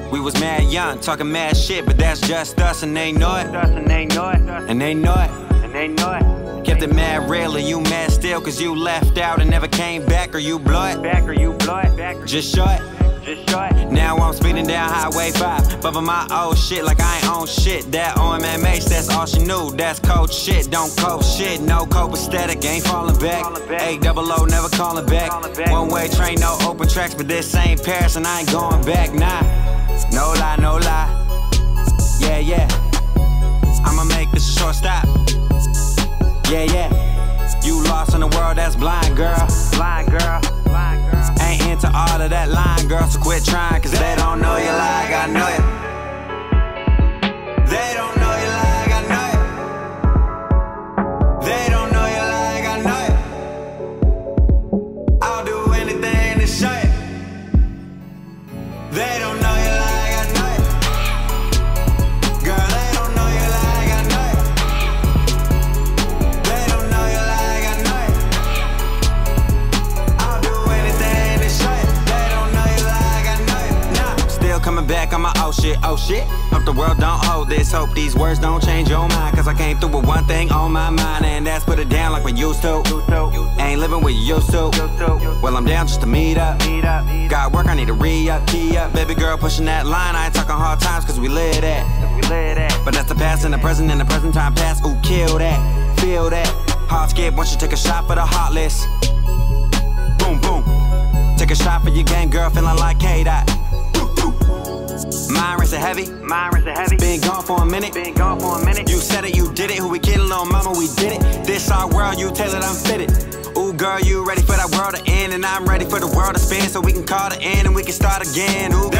We was mad young, talking mad shit, but that's just us, and they know it. And they know it. And they know it. And they know it. Kept it mad real, and you mad still, cause you left out and never came back, or you blow it. Just show it. Now I'm speeding down Highway 5, bumping my old shit like I ain't own shit. That OMMH, that's all she knew. That's cold shit, don't cope shit. No copacetic, ain't falling back. 800, never calling back. One-way train, no open tracks, but this ain't Paris and I ain't going back, nah. No lie, no lie. Yeah, yeah. I'ma make this a short stop. Yeah, yeah. You lost in a world that's blind, girl. Blind girl. Ain't into all of that line, girl, so quit trying, cause they don't know you like I know you. They don't know you like I know you. They don't know you like I know you. I'll do anything to show you. They don't know you like I know you. Girl, they don't know you like I know you. They don't know you like I know you. I'll do anything to show you. They don't know you like I know you. Nah, still coming back on my oh shit, oh shit. Hope the world don't hold this. Hope these words don't change your mind, cause I came through with one thing on my mind, and that's put it down like we used to. Ain't living with you used to. Well, I'm down just to meet up. Got work, I need to re-up, key up. Baby girl pushing that line, I ain't talking hard times, cause we live that. But that's the past and the present time past. Ooh, kill that, feel that. Hard skip once you take a shot for the hot list. Boom, boom. Take a shot for your game, girl, feeling like K-Dot. Mine racing heavy. Been gone for a minute. You said it, you did it. Who we kidding, little mama, we did it. This our world, you tailored, I'm fitted. Ooh, girl, you ready for that world to end, and I'm ready for the world to spin, so we can call the end and we can start again. Ooh,